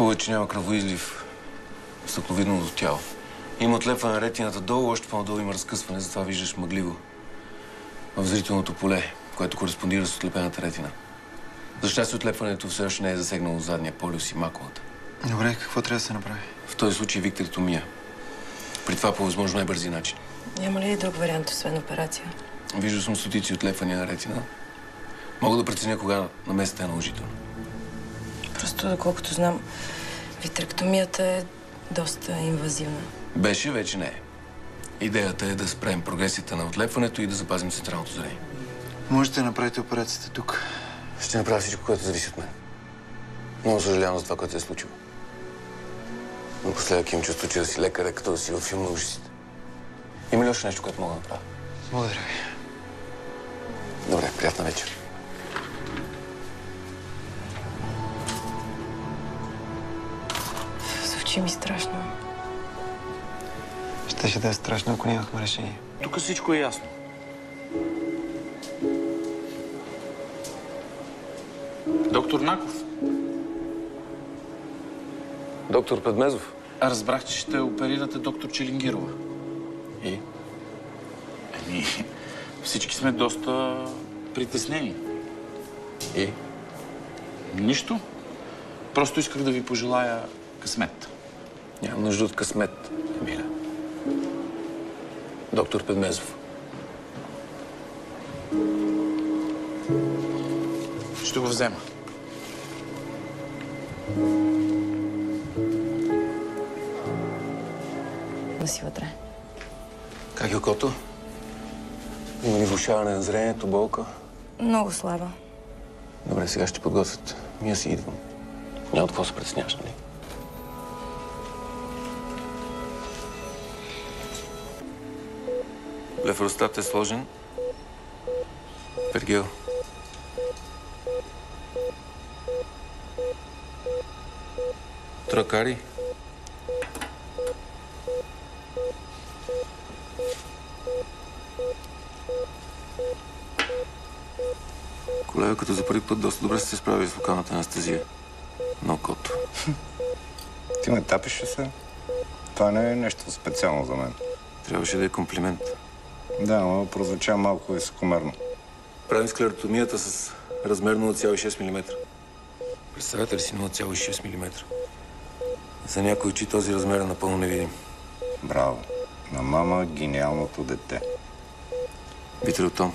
Хубаво е, че няма кръвоизлив в стъкловидното тяло. Има отлепване на ретината долу, още по-надолу има разкъсване, затова виждаш мъгливо в зрителното поле, което кореспондира с отлепената ретина. За щастие отлепването все още не е засегнало задния полюс и маковата. Добре, какво трябва да се направи? В този случай виктеректомия. При това по възможно най-бързи начин. Няма ли друг вариант, освен операция? Виждал съм стотици отлепвания на ретина. Мога да преценя кога намесата е наложителна. Просто, доколкото знам, витректомията е доста инвазивна. Беше, вече не е. Идеята е да спрем прогресията на отлепването и да запазим централното зрение. Можете да направите операцията тук. Ще направя всичко, което зависи от мен. Много съжалявам за това, което се е случило. Напоследък имам чувство, че да си лекар е като да си във филм на ужасите. Има ли още нещо, което мога да направя? Благодаря ви. Добре, приятна вечер. Звучи ми страшно. Щеше да е страшно, ако нямахме решение. Тук всичко е ясно. Доктор Наков. Доктор Педмезов. Разбрах, че ще оперирате доктор Челингирова. И? Всички сме доста притеснени. И? Нищо. Просто исках да ви пожелая късмет. Нямам нужда от късмет, Емиля. Доктор Педмезов. Ще го взема. Да си вътре. Как е окото? Има ли влошаване на зрението, болка? Много слаба. Добре, сега ще подготвят. Мия си идвам. Няма от какво се притесняваш, нали? Блефоростат е сложен. Пергил. Тракари. Колега, като за първи път доста добре се справи с локалната анестезия на окото. Ти ме тапиш ли се? Това не е нещо специално за мен. Трябваше да е комплимент. Да, но прозвуча малко високомерно. Правим склеротомията с размер 0,6 мм. Представете ли си 0,6 мм? За някои очи този размер е напълно невидим. Браво. На мама гениалното дете. Витреотом.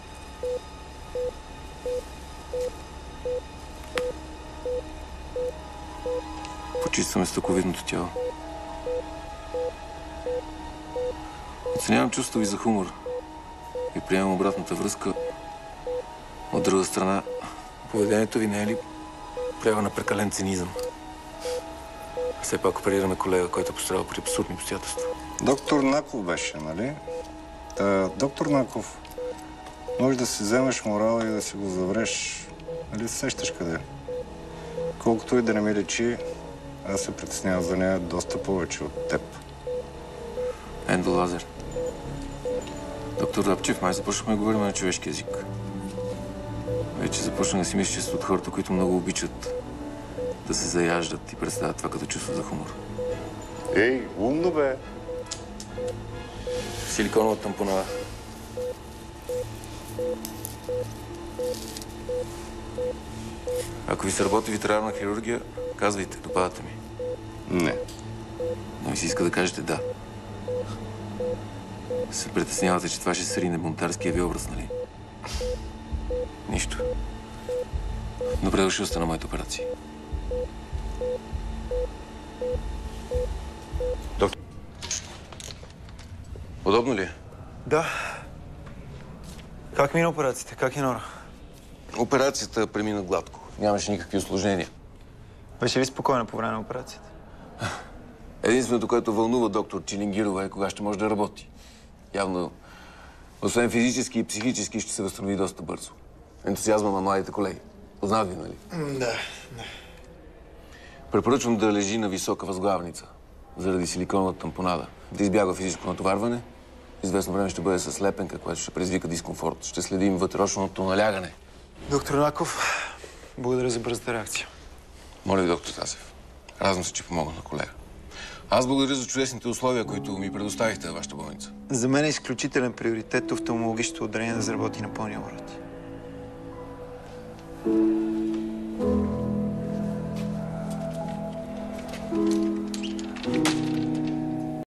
Почистваме стъкловидното тяло. Оценявам чувството ви за хумор и приемам обратната връзка. От друга страна, поведението ви не е ли проява на прекален цинизъм? Все пак оперираме колега, който е пострадал при абсурдни обстоятелства. Доктор Наков беше, нали? Доктор Наков, може да си вземеш морала и да си го завреш. Нали сещаш къде? Колкото и да не ми лечи, аз се притеснявам за нея доста повече от теб. Ендолазер. Доктор Рапчев, май започнахме да говорим на човешки език. Вече започна да си мисля, че са от хората, които много обичат да се заяждат и представят това като чувство за хумор. Ей, умно бе! Силиконова тампонада. Ако ви се работи ветеринарна хирургия, казвайте, допадате ми. Не. Но ми се иска да кажете да. Се притеснявате, че това ще срине бунтарския ви образ, нали? Нищо. Добре дошъл сте на моята операция. Доктор. Удобно ли е? Да. Как мина операцията? Как е Нора? Операцията премина гладко. Нямаше никакви усложнения. Беше ли спокойна по време на операцията? Единственото, което вълнува доктор Челингирова е кога ще може да работи. Явно, освен физически и психически, ще се възстанови доста бързо. Ентусиазма на младите колеги. Познават ви, нали? Да. Препоръчвам да лежи на висока възглавница, заради силиконовата тампонада. Да избягва физическо натоварване. Известно време ще бъде със лепенка, която ще предизвика дискомфорт. Ще следим вътрешното налягане. Доктор Наков, благодаря за бързата реакция. Моля ви, доктор Тасев. Радвам се, че помогна на колега. Аз благодаря за чудесните условия, които ми предоставихте във вашата болница. За мен е изключителен приоритет офталмологичното отделение да заработи на пълни обороти.